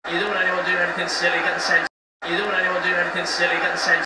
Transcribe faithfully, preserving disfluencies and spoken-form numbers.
You don't want anyone doing anything silly, get the sense. You don't want anyone doing anything silly, get the sense.